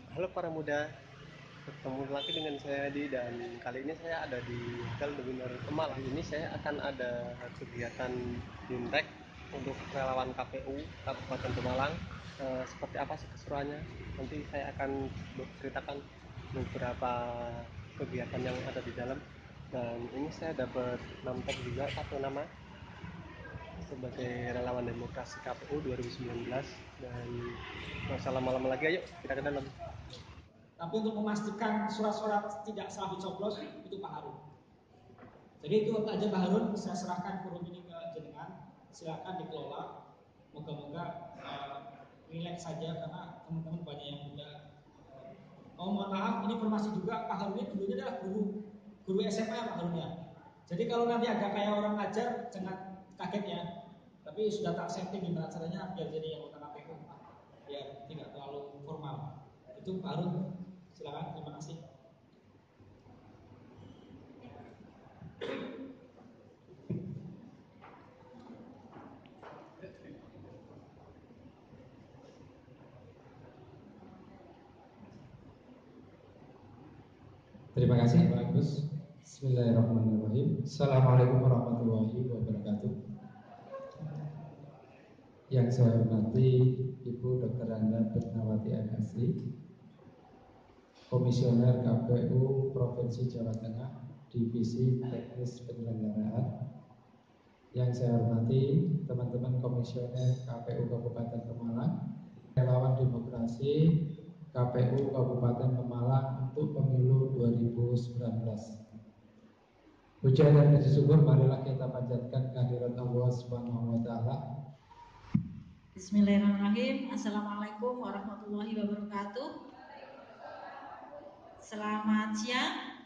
Halo para muda, bertemu lagi dengan saya Adi dan kali ini saya ada di Hotel The Winner Kemalang. Ini saya akan ada kegiatan Bimtek untuk relawan KPU Kabupaten Kemalang. Seperti apa sih keseruannya? Nanti saya akan ceritakan beberapa kegiatan yang ada di dalam. Dan ini saya dapat namtek juga satu nama sebagai relawan demokrasi KPU 2019 dan nggak usah lama-lama lagi, ayo kita ke dalam. Tapi untuk memastikan surat-surat tidak salah dicoblos itu Pak Harun. Jadi itu aja Pak Harun, saya serahkan forum ini ke jenengan, silakan dikelola. Moga-moga relax saja karena teman-teman banyak yang muda. Oh mohon maaf, ini informasi juga Pak Harun ini dulunya adalah guru SMA Pak Harun ya. Jadi kalau nanti agak kayak orang ngajar jangan kaget ya. Tapi sudah tak setting gimana caranya biar jadi anggota KPU, biar tidak terlalu formal. Itu Pak Harun. Silakan, terima kasih. Terima kasih Pak Agus. Bismillahirrahmanirrahim. Assalamualaikum warahmatullahi wabarakatuh. Yang saya hormati Ibu Dr. Anda Petnawati Anasri, Komisioner KPU Provinsi Jawa Tengah, Divisi Teknis Penyelenggaraan. Yang saya hormati teman-teman Komisioner KPU Kabupaten Pemalang, relawan demokrasi KPU Kabupaten Pemalang untuk pemilu 2019. Puja dan puji syukur marilah kita panjatkan kehadirat Allah Subhanahu wa taala. Bismillahirrahmanirrahim. Assalamualaikum warahmatullahi wabarakatuh. Selamat siang.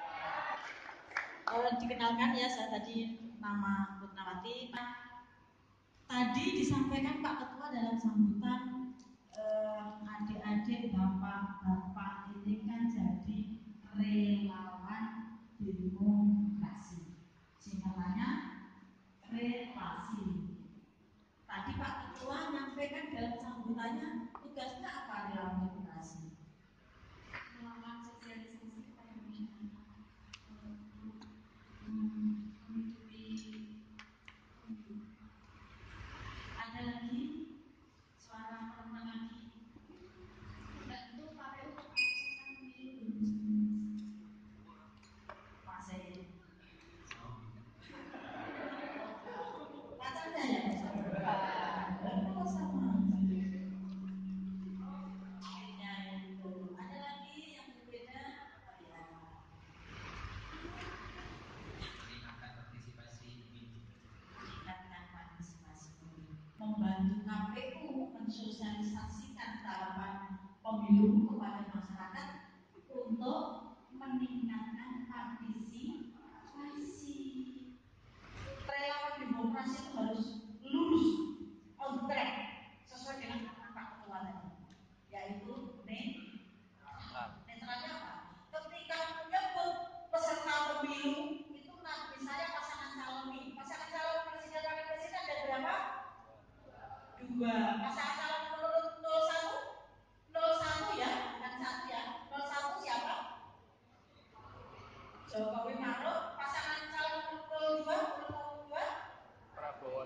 Dikenalkan ya, saya tadi nama Putnawati. Tadi disampaikan Pak Ketua dalam sambutan adik-adik, bapak-bapak ini kan jadi relawan demokrasi. Singkatannya relasi. Tadi Pak Ketua menyampaikan dalam sambutannya tugasnya apa dalam demokrasi? Melakukan sosialisasi kepada masyarakat, menutupi. Ada lagi suara teman lagi. Tentu KPU menyukseskan pemilu 2019. Masih. Pacarnya ya? Kalau sama. Ada lagi yang berbeda apa ya? Meningkatkan partisipasi membantu KPU mensosialisasikan tahapan pemilu kepada masyarakat untuk meningkatkan partisipasi. Relawan demokrasi itu harus lurus, on track, sesuai dengan Pak Ketua tadi, yaitu netralnya apa? Ketika menyebut peserta pemilu itu misalnya pasangan calon presiden dan wakil presiden ada berapa? 2. Pasangan calon nomor 01 ya, bukan 1 ya. 01 siapa? Jokowi Maruf. Pasangan calon nomor 2 Prabowo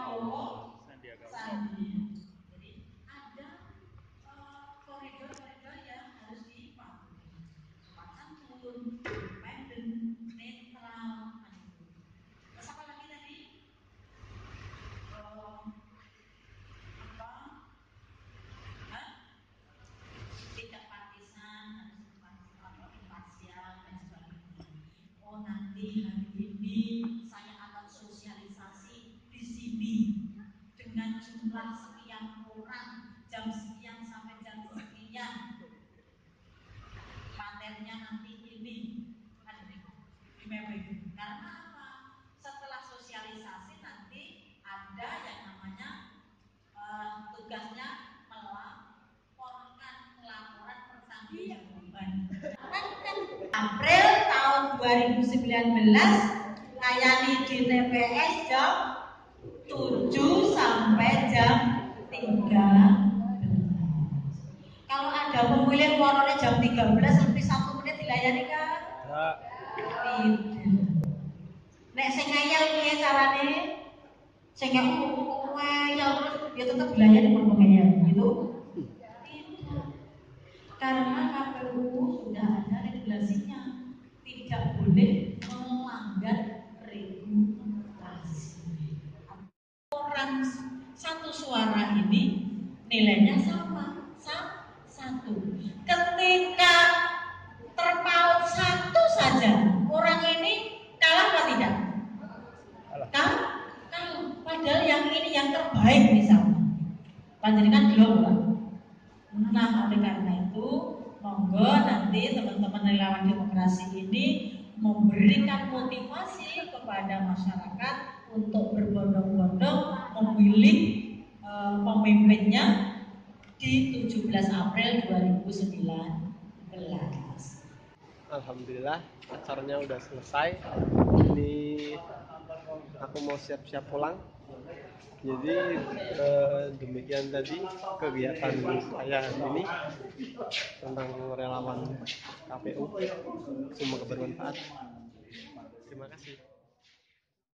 Sandi. Jadi ada koridor-koridor yang harus dipatuhi. Sopan santun, independen, netral. Terus apa lagi tadi? Tidak partisan, harus imparsial dan sebagainya. Oh nanti hari ini saya akan sosialisasi di sini dengan jumlah sekian orang, jam sekian sampai jam sekian. Materinya nanti ini ada di mapping. Karena apa? Setelah sosialisasi nanti ada yang namanya tugasnya melaporkan laporan pertanggungjawaban. April tahun 2019 layani di TPS jam 7 sampai jam 3. Kalau ada ada pemilihan warnanya jam 13 lebih 1 menit dilayani kan? Ya. Tidak. Nek sing ngeyel piye carane? Sing ngeyel terus ya tetap dilayani pun ngeyel gitu. Tidak. Karena KPU sudah ada regulasinya, tidak boleh melanggar regulasi. Orang satu suara ini nilainya sama, satu. Ketika terpaut satu saja, orang ini kalah apa tidak? Kalah. Padahal yang ini yang terbaik misalnya. Panjenengan belum lah. Nah, oleh karena itu, monggo nanti teman-teman relawan demokrasi ini memberikan motivasi kepada masyarakat untuk berbondong-bondong memilih pemimpinnya di 17 April 2019. Alhamdulillah acaranya udah selesai. Ini aku mau siap-siap pulang. Jadi demikian tadi kegiatan saya hari ini tentang relawan KPU. Semoga bermanfaat. Terima kasih.